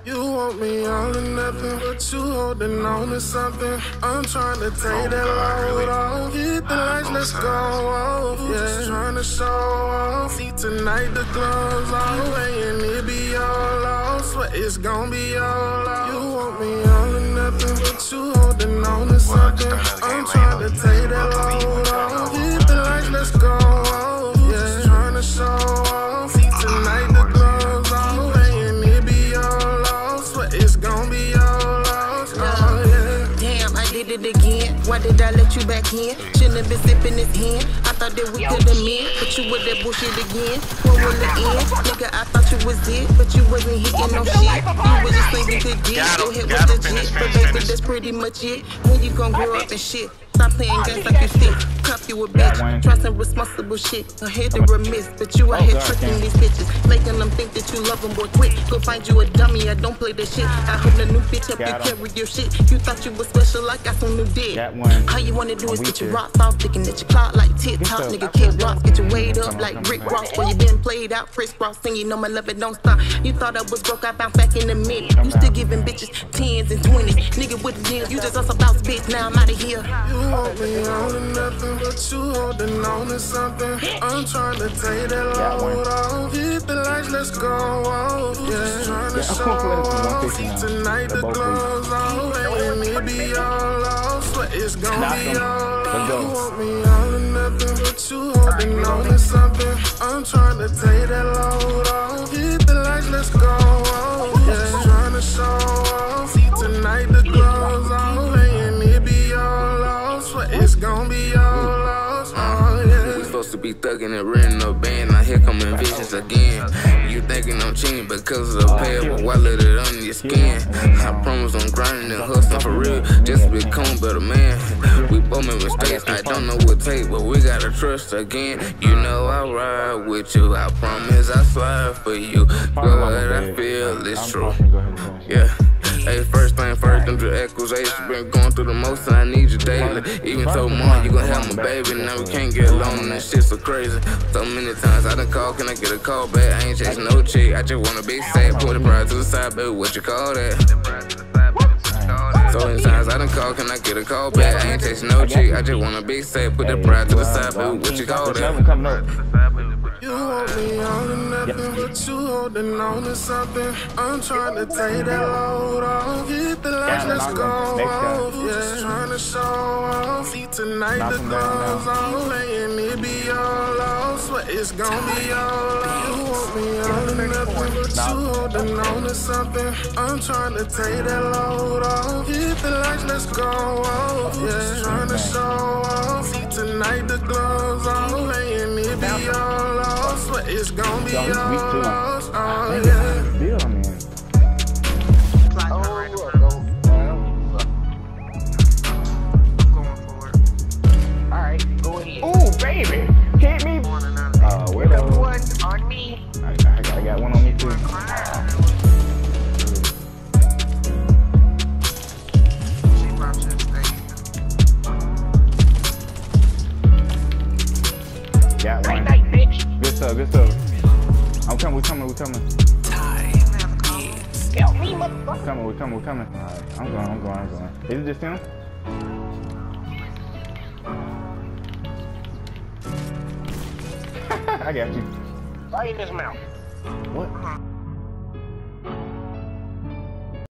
You want me all or nothing, but you holding on to something. I'm trying to take that load off. Hit the lights, let's go off. Yeah, trying to show off. See tonight the gloves all away and it be all off. Swear it's gonna be all off. You want me all or nothing, but you holding on to something. I'm trying to take that load off. Hit the lights, let's go off. Yeah, trying to show off. See tonight the gloves all away and it be all off. Swear it's gonna be all off. Oh yeah. Damn, I did it again. Why did I let you back in? Shouldn't have been sipping his hand. I thought that we could have met, but you with that bullshit again. When will it end? Nigga, I thought you was it, but you wasn't hitting no shit. You was just thinking good dick. Your head was legit, but baby, that's pretty much it. When you gon' grow up and shit? Stop playing games like you sick. Cuff you a bitch. Try some responsible shit. I hate to remiss, but you out here tricking these bitches, making them think that you love them, boy. Quick, go find you a dummy. I don't play that shit. I hope the new bitch help you carry your shit. You thought you was special, I got some new dick. All you wanna do is get your rocks off, thinking that you clout like TikTok. Nigga, kick rocks, get your weight up like Rick Ross. Boy, you been played out, crisscross, and you know my love it don't stop. You thought I was broke, I bounced back in a minute. You still giving bitches 10s and 20s. Nigga with the deals, you just also bounce bitch. Now I'm out of here. You want me all or nothing, but you holding on to something. I'm trying to take that load off. Hit the lights, let's go off. Yeah, trying to show off. See tonight the gloves all away and it be all off. Swear it's gonna be all off. You want me all or nothing, but you holding on to something. I'm trying to take that load off. Hit the lights, let's go off. Yeah, trying to show off. See tonight the gloves all away and it be all off. Swear it's gonna be all lost. Oh yeah. We supposed to be thugging and renting no band. Now here coming visions again. You thinking I'm cheating because of the pale, but why let it under your skin? I promise I'm grinding and hustling for real, just to become a better man. We both make mistakes, I don't know what take, but we gotta trust again. You know I ride with you, I promise I slide for you. What I feel is true. Yeah. Hey, first thing first, them the accusations. Been going through the most and I need you daily. Even told mom you gon' have my baby. Now we can't get along and that shit so crazy. So many times I done called, can I get a call back? I ain't chasing no chick, I just wanna be safe. Put the pride to the side, baby, what you call that? So many times I done called, can I get a call back? I ain't chasing no chick, I just wanna be safe. Put the pride to the side, baby, what you call that? You want me all or nothing, but you holding on to something. I'm trying to take that load off. Hit the lights, let's go off. Yeah, trying to show off. See tonight the gloves all away and it be all off. Swear it's gonna be all off. You want me all or nothing, but you holding on to something. I'm trying to take that load off. Hit the lights, let's go off. Yeah, trying to show off. See tonight the gloves all away and it be all off. Swear it's gonna be all lost. Oh yeah. Alright, go ahead. Ooh, baby! Hit me! Where the one on me? I got one on me too. Got one. Good stuff, good stuff. I'm coming, we're coming. Help me, motherfucker. We're coming. Alright, I'm going. Is it just him? I got you. Right in his mouth. What?